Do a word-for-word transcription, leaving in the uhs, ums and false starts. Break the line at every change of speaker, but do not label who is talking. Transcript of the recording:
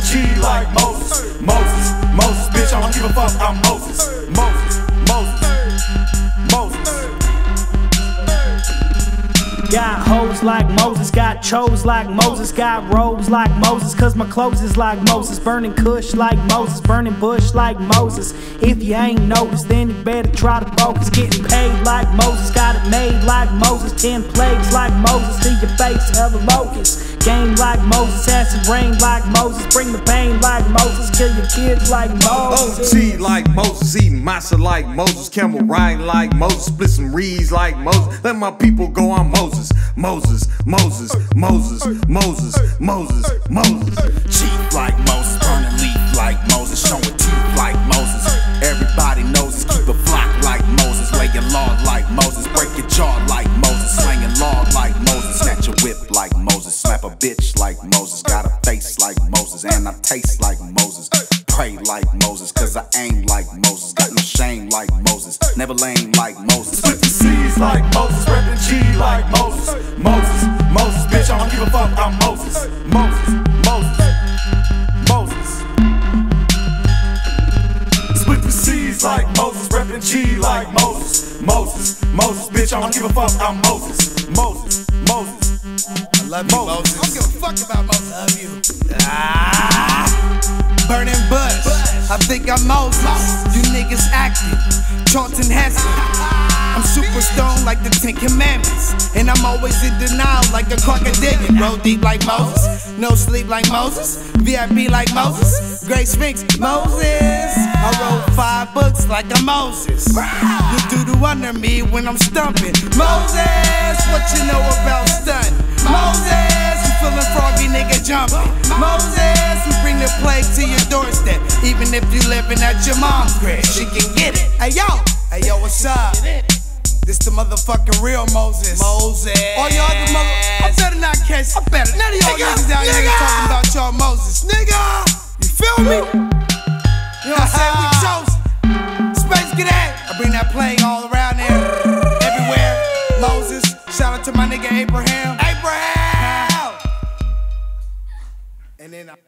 G like Moses. Moses, Moses, bitch, I don't give a fuck, I'm Moses. Moses, Moses, Moses.
Got hoes like Moses, got chose like Moses, got robes like Moses, cause my clothes is like Moses. Burning kush like Moses, burning bush like Moses. If you ain't noticed, then you better try to focus. Getting paid like Moses, got it made like Moses. Ten plagues like Moses, to your face, hella locusts. Game like Moses, acid rain like Moses. Bring the pain like Moses, kill your kids like Moses.
O G like Moses, eating masa like Moses. Camel riding like Moses, split some reeds like Moses. Let my people go on Moses. Moses, Moses, Moses, Moses, Moses, Moses.
Chief like Moses, burning leaf like Moses, showing teeth like Moses. Everybody knows us, keep a flock like Moses, laying law like Moses, break your jaw like Moses, slanging law like Moses, snatch a whip like Moses, slap a bitch like Moses, got a face like Moses, and I taste like Moses. Pray like Moses, cause I aim like Moses, got no shame like Moses, never lame like Moses. Split the C's like Moses, reppin' G like Moses. Moses, Moses, bitch, I don't give a fuck, I'm Moses. Moses, Moses, Moses. Split the C's like Moses, reppin' G like Moses. Moses, Moses, bitch, I don't give a fuck, I'm Moses. Moses, Moses.
I love you, Moses. I don't give a fuck about Moses. I love you. Ah, burning bush. I think I'm Moses. You niggas acting. Charlton Heston. I'm super stoned like the Ten Commandments, and I'm always in denial like a crocodile. Roll deep like Moses, no sleep like Moses, V I P like Moses, Great Sphinx, Moses. I wrote five books like I'm Moses. You do the one to me when I'm stumping. Moses, what you know about stunting? Moses, you feeling froggy nigga jumping. Moses, we bring the plague to your doorstep, even if you living at your mom's crib. She can get it. Hey yo, hey yo, what's up? This the motherfucking real Moses. Moses. All y'all other mother, I better not catch. I better. None of y'all niggas down here talking about y'all Moses, nigga. You feel me? You know what I'm saying? We chosen. Space cadet. I bring that plane all around there, everywhere. Moses. Shout out to my nigga Abraham. Abraham. And then I